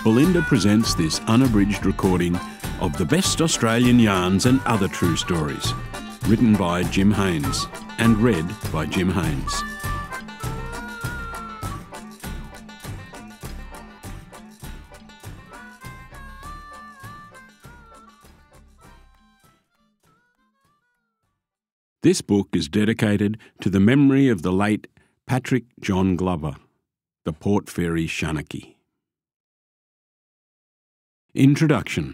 Belinda presents this unabridged recording of the best Australian yarns and other true stories, written by Jim Haynes and read by Jim Haynes. This book is dedicated to the memory of the late Patrick John Glover, the Port Fairy Shanachie. Introduction.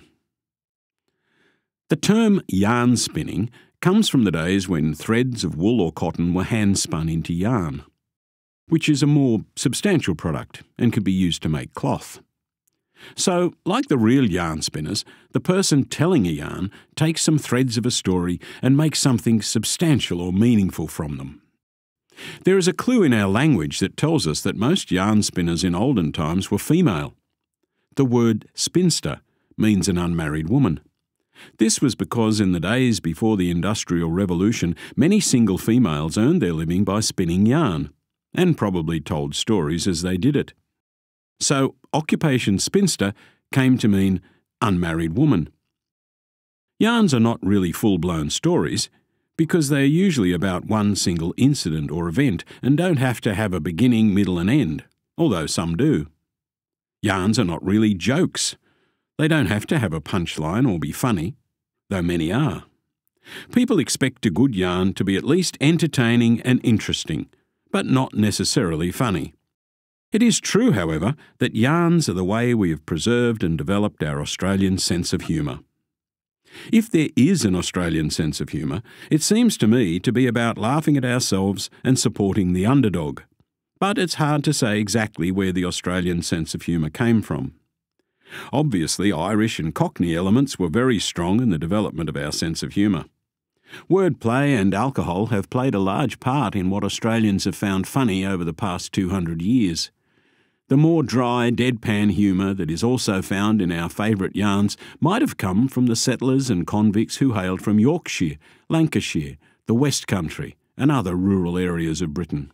The term yarn spinning comes from the days when threads of wool or cotton were hand-spun into yarn, which is a more substantial product and can be used to make cloth. So, like the real yarn spinners, the person telling a yarn takes some threads of a story and makes something substantial or meaningful from them. There is a clue in our language that tells us that most yarn spinners in olden times were female. The word spinster means an unmarried woman. This was because in the days before the Industrial Revolution, many single females earned their living by spinning yarn, and probably told stories as they did it. So, occupation spinster came to mean unmarried woman. Yarns are not really full-blown stories, because they are usually about one single incident or event and don't have to have a beginning, middle and end, although some do. Yarns are not really jokes. They don't have to have a punchline or be funny, though many are. People expect a good yarn to be at least entertaining and interesting, but not necessarily funny. It is true, however, that yarns are the way we have preserved and developed our Australian sense of humour. If there is an Australian sense of humour, it seems to me to be about laughing at ourselves and supporting the underdog. But it's hard to say exactly where the Australian sense of humour came from. Obviously, Irish and Cockney elements were very strong in the development of our sense of humour. Wordplay and alcohol have played a large part in what Australians have found funny over the past 200 years. The more dry, deadpan humour that is also found in our favourite yarns might have come from the settlers and convicts who hailed from Yorkshire, Lancashire, the West Country, and other rural areas of Britain.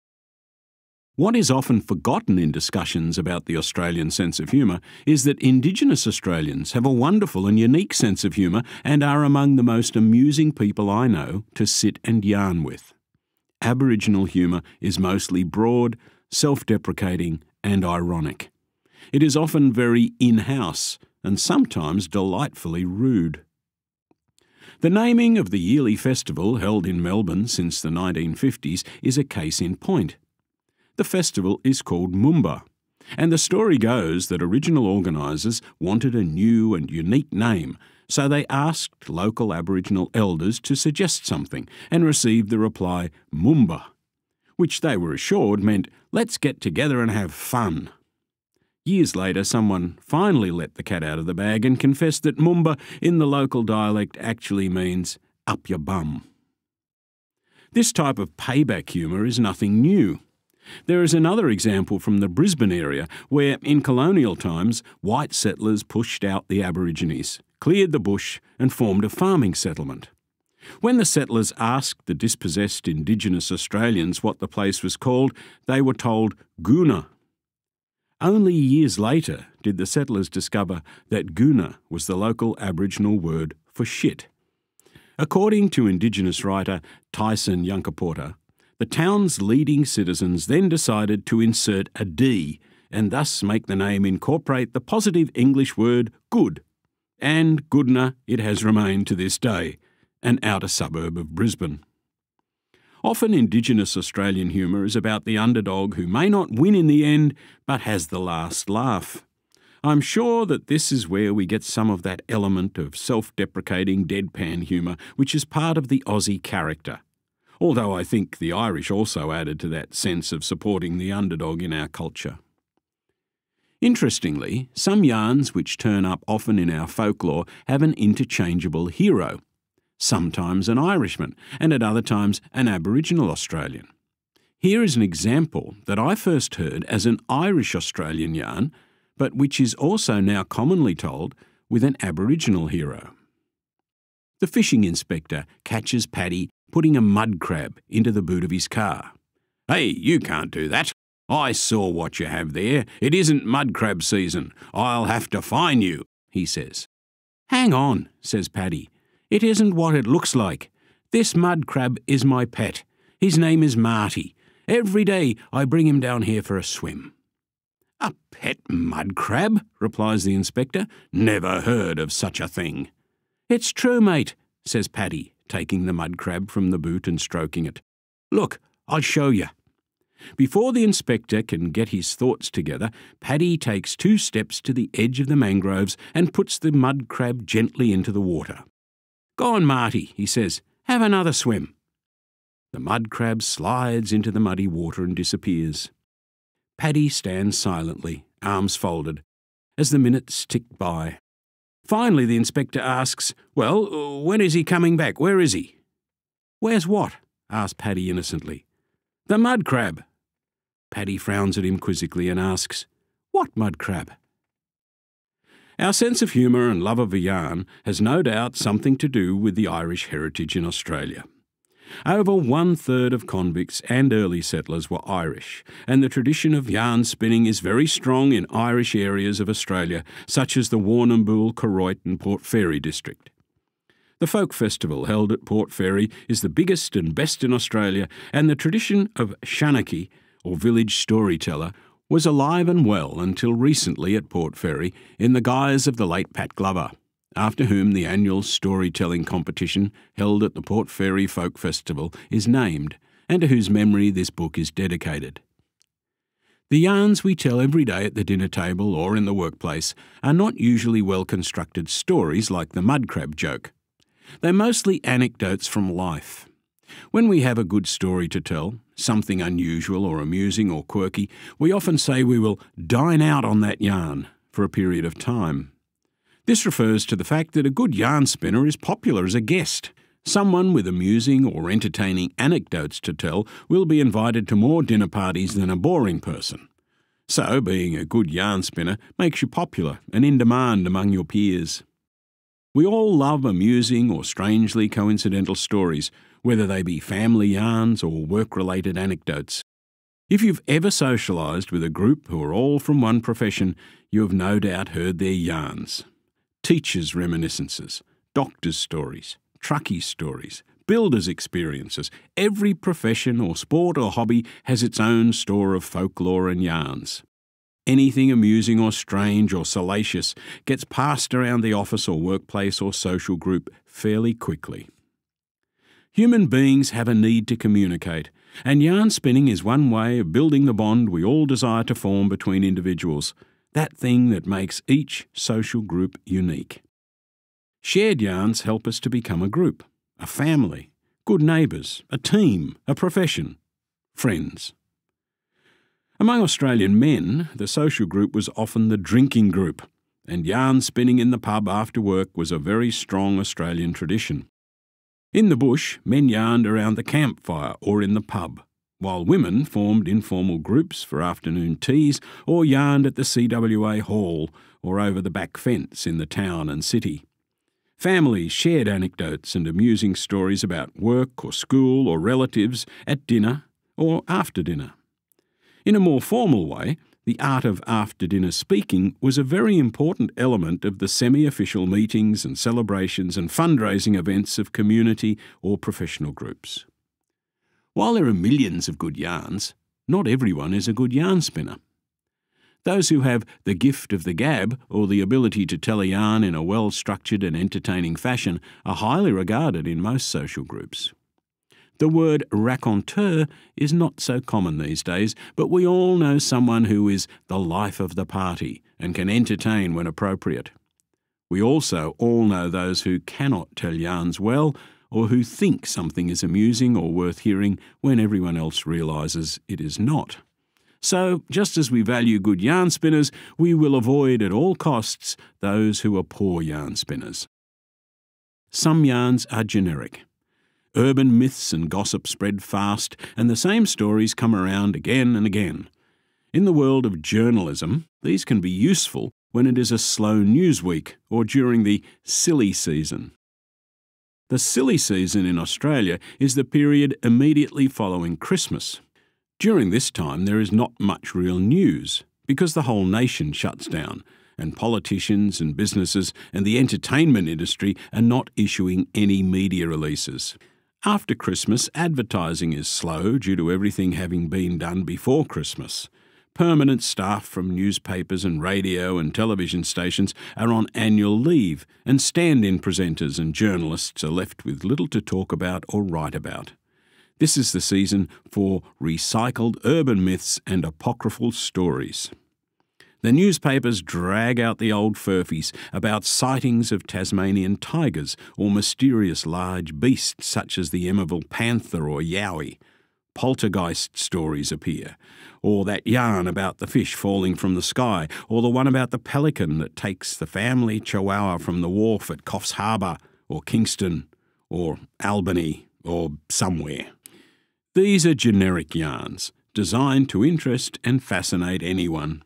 What is often forgotten in discussions about the Australian sense of humour is that Indigenous Australians have a wonderful and unique sense of humour and are among the most amusing people I know to sit and yarn with. Aboriginal humour is mostly broad, self-deprecating and ironic. It is often very in-house and sometimes delightfully rude. The naming of the yearly festival held in Melbourne since the 1950s is a case in point. The festival is called Moomba, and the story goes that original organisers wanted a new and unique name, so they asked local Aboriginal elders to suggest something and received the reply Moomba, which they were assured meant, let's get together and have fun. Years later, someone finally let the cat out of the bag and confessed that Moomba in the local dialect actually means up your bum. This type of payback humour is nothing new. There is another example from the Brisbane area where, in colonial times, white settlers pushed out the Aborigines, cleared the bush and formed a farming settlement. When the settlers asked the dispossessed Indigenous Australians what the place was called, they were told Goona. Only years later did the settlers discover that Goona was the local Aboriginal word for shit. According to Indigenous writer Tyson Yunkaporta, the town's leading citizens then decided to insert a D and thus make the name incorporate the positive English word good. And Goodna it has remained to this day, an outer suburb of Brisbane. Often Indigenous Australian humour is about the underdog who may not win in the end but has the last laugh. I'm sure that this is where we get some of that element of self-deprecating deadpan humour which is part of the Aussie character. Although I think the Irish also added to that sense of supporting the underdog in our culture. Interestingly, some yarns which turn up often in our folklore have an interchangeable hero, sometimes an Irishman and at other times an Aboriginal Australian. Here is an example that I first heard as an Irish Australian yarn, but which is also now commonly told with an Aboriginal hero. The fishing inspector catches Paddy putting a mud crab into the boot of his car. "Hey, you can't do that," "I saw what you have there. It isn't mud crab season. I'll have to fine you," he says. "Hang on," says Paddy. "It isn't what it looks like. This mud crab is my pet. His name is Marty. Every day I bring him down here for a swim." "A pet mud crab?" replies the inspector. "Never heard of such a thing." "It's true, mate," says Paddy, taking the mud crab from the boot and stroking it. "Look, I'll show you." Before the inspector can get his thoughts together, Paddy takes 2 steps to the edge of the mangroves and puts the mud crab gently into the water. "Go on, Marty," he says. "Have another swim." The mud crab slides into the muddy water and disappears. Paddy stands silently, arms folded, as the minutes tick by. Finally the inspector asks, "Well, when is he coming back? Where is he?" "Where's what?" asks Paddy innocently. "The mud crab." Paddy frowns at him quizzically and asks, "What mud crab?" Our sense of humour and love of a yarn has no doubt something to do with the Irish heritage in Australia. Over 1/3 of convicts and early settlers were Irish, and the tradition of yarn spinning is very strong in Irish areas of Australia, such as the Warrnambool, Koroit and Port Fairy district. The folk festival held at Port Fairy is the biggest and best in Australia, and the tradition of Shanachie, or village storyteller, was alive and well until recently at Port Fairy in the guise of the late Pat Glover, after whom the annual storytelling competition held at the Port Fairy Folk Festival is named, and to whose memory this book is dedicated. The yarns we tell every day at the dinner table or in the workplace are not usually well-constructed stories like the mud crab joke. They're mostly anecdotes from life. When we have a good story to tell, something unusual or amusing or quirky, we often say we will dine out on that yarn for a period of time. This refers to the fact that a good yarn spinner is popular as a guest. Someone with amusing or entertaining anecdotes to tell will be invited to more dinner parties than a boring person. So, being a good yarn spinner makes you popular and in demand among your peers. We all love amusing or strangely coincidental stories, whether they be family yarns or work-related anecdotes. If you've ever socialised with a group who are all from one profession, you have no doubt heard their yarns. Teachers' reminiscences, doctors' stories, truckies' stories, builders' experiences. Every profession or sport or hobby has its own store of folklore and yarns. Anything amusing or strange or salacious gets passed around the office or workplace or social group fairly quickly. Human beings have a need to communicate, and yarn spinning is one way of building the bond we all desire to form between individuals, that thing that makes each social group unique. Shared yarns help us to become a group, a family, good neighbours, a team, a profession, friends. Among Australian men, the social group was often the drinking group, and yarn spinning in the pub after work was a very strong Australian tradition. In the bush, men yarned around the campfire or in the pub, while women formed informal groups for afternoon teas or yarned at the CWA hall or over the back fence in the town and city. Families shared anecdotes and amusing stories about work or school or relatives at dinner or after dinner. In a more formal way, the art of after-dinner speaking was a very important element of the semi-official meetings and celebrations and fundraising events of community or professional groups. While there are millions of good yarns, not everyone is a good yarn spinner. Those who have the gift of the gab or the ability to tell a yarn in a well-structured and entertaining fashion are highly regarded in most social groups. The word raconteur is not so common these days, but we all know someone who is the life of the party and can entertain when appropriate. We also all know those who cannot tell yarns well or who think something is amusing or worth hearing when everyone else realises it is not. So, just as we value good yarn spinners, we will avoid at all costs those who are poor yarn spinners. Some yarns are generic. Urban myths and gossip spread fast, and the same stories come around again and again. In the world of journalism, these can be useful when it is a slow news week or during the silly season. The silly season in Australia is the period immediately following Christmas. During this time there is not much real news, because the whole nation shuts down, and politicians and businesses and the entertainment industry are not issuing any media releases. After Christmas, advertising is slow due to everything having been done before Christmas. Permanent staff from newspapers and radio and television stations are on annual leave, and stand-in presenters and journalists are left with little to talk about or write about. This is the season for recycled urban myths and apocryphal stories. The newspapers drag out the old furfies about sightings of Tasmanian tigers or mysterious large beasts such as the Emerville panther or yowie. Poltergeist stories appear, or that yarn about the fish falling from the sky, or the one about the pelican that takes the family chihuahua from the wharf at Coffs Harbour or Kingston or Albany or somewhere. These are generic yarns, designed to interest and fascinate anyone.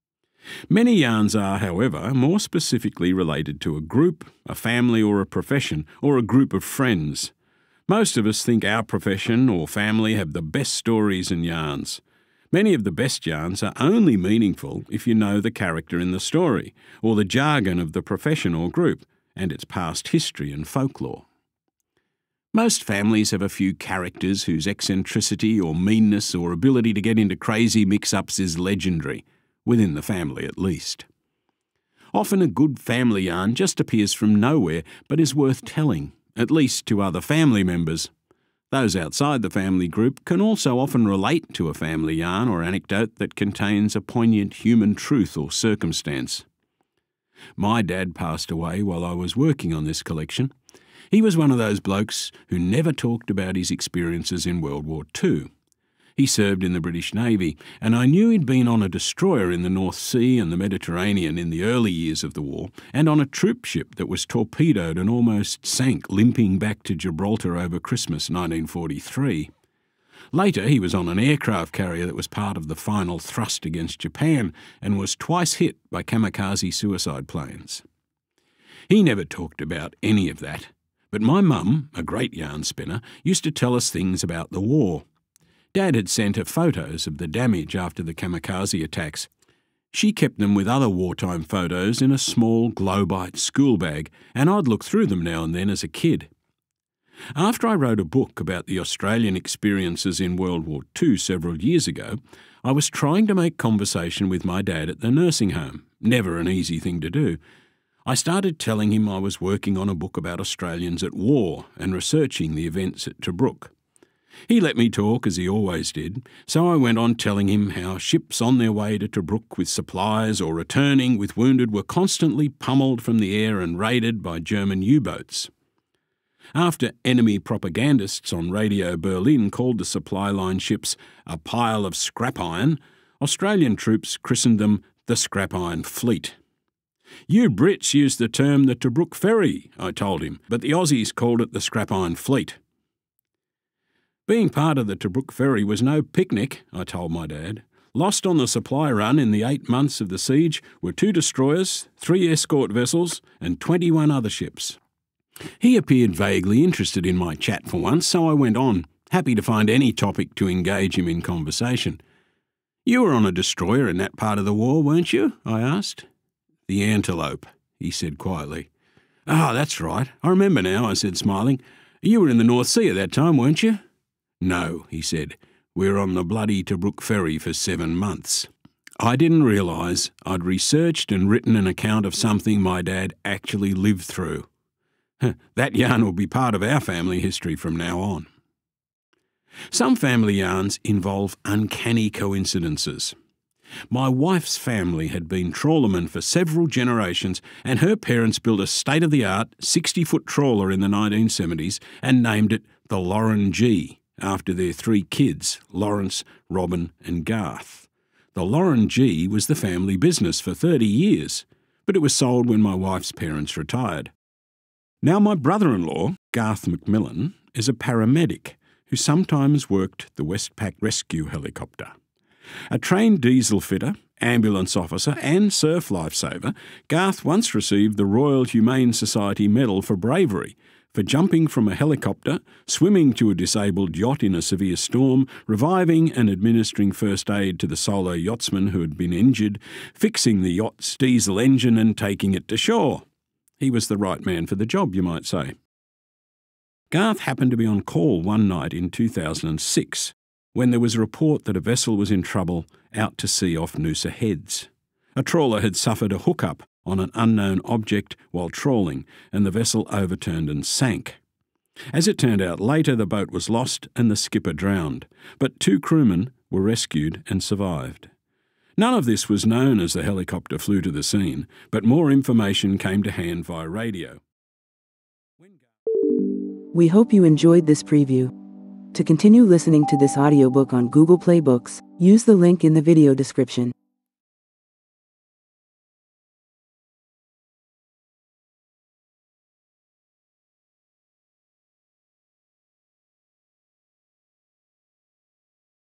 Many yarns are, however, more specifically related to a group, a family or a profession, or a group of friends. Most of us think our profession or family have the best stories and yarns. Many of the best yarns are only meaningful if you know the character in the story, or the jargon of the profession or group, and its past history and folklore. Most families have a few characters whose eccentricity or meanness or ability to get into crazy mix-ups is legendary, within the family at least. Often a good family yarn just appears from nowhere but is worth telling, at least to other family members. Those outside the family group can also often relate to a family yarn or anecdote that contains a poignant human truth or circumstance. My dad passed away while I was working on this collection. He was one of those blokes who never talked about his experiences in World War II. He served in the British Navy, and I knew he'd been on a destroyer in the North Sea and the Mediterranean in the early years of the war, and on a troop ship that was torpedoed and almost sank limping back to Gibraltar over Christmas 1943. Later he was on an aircraft carrier that was part of the final thrust against Japan and was twice hit by kamikaze suicide planes. He never talked about any of that, but my mum, a great yarn spinner, used to tell us things about the war. Dad had sent her photos of the damage after the kamikaze attacks. She kept them with other wartime photos in a small Globite school bag, and I'd look through them now and then as a kid. After I wrote a book about the Australian experiences in World War II several years ago, I was trying to make conversation with my dad at the nursing home. Never an easy thing to do. I started telling him I was working on a book about Australians at war and researching the events at Tobruk. He let me talk, as he always did, so I went on telling him how ships on their way to Tobruk with supplies or returning with wounded were constantly pummeled from the air and raided by German U-boats. After enemy propagandists on Radio Berlin called the supply line ships a pile of scrap iron, Australian troops christened them the Scrap Iron Fleet. "You Brits used the term the Tobruk Ferry," I told him, "but the Aussies called it the Scrap Iron Fleet." Being part of the Tobruk Ferry was no picnic, I told my dad. Lost on the supply run in the 8 months of the siege were 2 destroyers, 3 escort vessels, and 21 other ships. He appeared vaguely interested in my chat for once, so I went on, happy to find any topic to engage him in conversation. "You were on a destroyer in that part of the war, weren't you?" I asked. "The Antelope," he said quietly. "Ah, that's right. I remember now," I said, smiling. "You were in the North Sea at that time, weren't you?" "No," he said. "We were on the bloody Tobruk Ferry for 7 months." I didn't realise I'd researched and written an account of something my dad actually lived through. That yarn will be part of our family history from now on. Some family yarns involve uncanny coincidences. My wife's family had been trawlermen for several generations, and her parents built a state-of-the-art 60-foot trawler in the 1970s and named it the Lauren G, after their 3 kids, Lawrence, Robin and Garth. The Lauren G was the family business for 30 years, but it was sold when my wife's parents retired. Now my brother-in-law, Garth McMillan, is a paramedic who sometimes worked the Westpac rescue helicopter. A trained diesel fitter, ambulance officer and surf lifesaver, Garth once received the Royal Humane Society Medal for bravery for jumping from a helicopter, swimming to a disabled yacht in a severe storm, reviving and administering first aid to the solo yachtsman who had been injured, fixing the yacht's diesel engine and taking it to shore. He was the right man for the job, you might say. Garth happened to be on call one night in 2006 when there was a report that a vessel was in trouble out to sea off Noosa Heads. A trawler had suffered a hookup on an unknown object while trawling, and the vessel overturned and sank. As it turned out later, the boat was lost and the skipper drowned, but 2 crewmen were rescued and survived. None of this was known as the helicopter flew to the scene, but more information came to hand via radio. We hope you enjoyed this preview. To continue listening to this audiobook on Google Play Books, use the link in the video description.